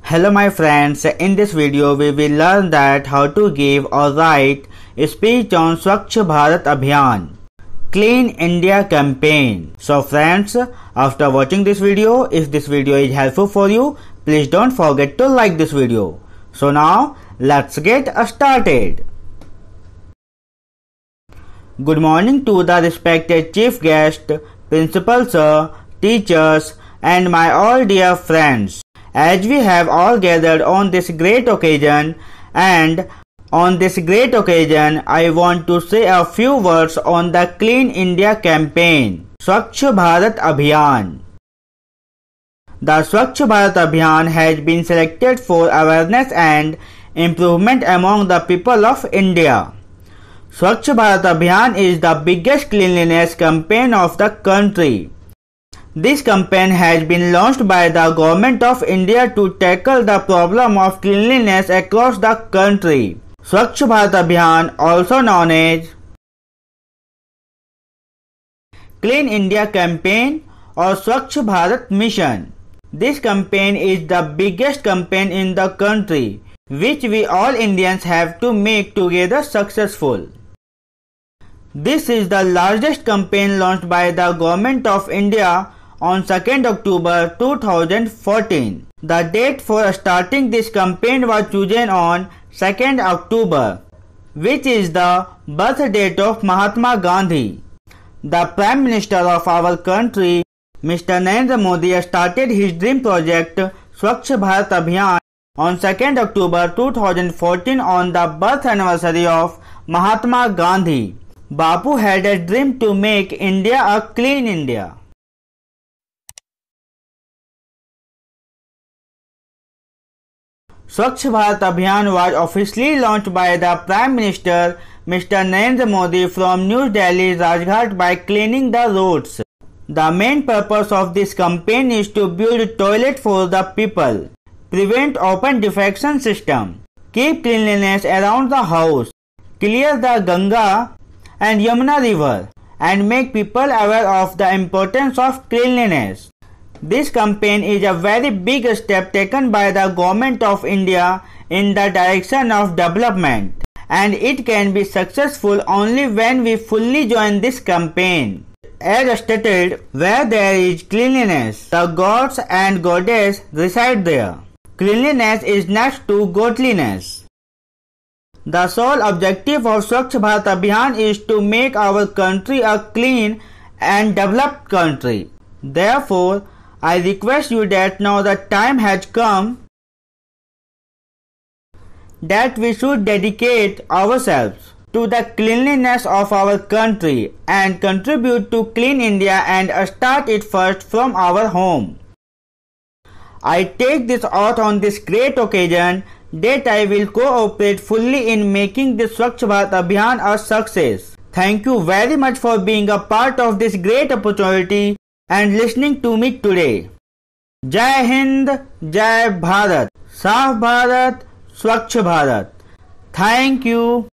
Hello my friends, in this video we will learn that how to give or write a speech on Swachh Bharat Abhiyan, Clean India campaign. So friends, after watching this video, if this video is helpful for you, please don't forget to like this video. So now let's get started. Good morning to the respected chief guest, principal sir, teachers and my all dear friends. As we have all gathered on this great occasion, and on this great occasion I want to say a few words on the Clean India campaign, Swachh Bharat Abhiyan. The Swachh Bharat Abhiyan has been selected for awareness and improvement among the people of India. Swachh Bharat Abhiyan is the biggest cleanliness campaign of the country. This campaign has been launched by the Government of India to tackle the problem of cleanliness across the country. Swachh Bharat Abhiyan, also known as Clean India campaign or Swachh Bharat mission. This campaign is the biggest campaign in the country, which we all Indians have to make together successful. This is the largest campaign launched by the Government of India on 2nd October 2014. The date for starting this campaign was chosen on 2nd October, which is the birth date of Mahatma Gandhi. The Prime Minister of our country, Mr. Narendra Modi, started his dream project Swachh Bharat Abhiyan on 2nd October 2014 on the birth anniversary of Mahatma Gandhi. Bapu had a dream to make India a clean India. Swachh Bharat Abhiyan was officially launched by the Prime Minister Mr. Narendra Modi from New Delhi Rajghat by cleaning the roads. The main purpose of this campaign is to build toilets for the people, prevent open defecation system, keep cleanliness around the house, clear the Ganga and Yamuna river, and make people aware of the importance of cleanliness. This campaign is a very big step taken by the Government of India in the direction of development, and it can be successful only when we fully join this campaign. As stated, where there is cleanliness, the gods and goddess reside there. Cleanliness is next to godliness. The sole objective of Swachh Bharat Abhiyan is to make our country a clean and developed country. Therefore, I request you that now the time has come that we should dedicate ourselves to the cleanliness of our country and contribute to Clean India and start it first from our home. I take this oath on this great occasion that I will cooperate fully in making this Swachh Bharat Abhiyan a success. Thank you very much for being a part of this great opportunity and listening to me today. Jai Hind, Jai Bharat, Saaf Bharat, Swachh Bharat. Thank you.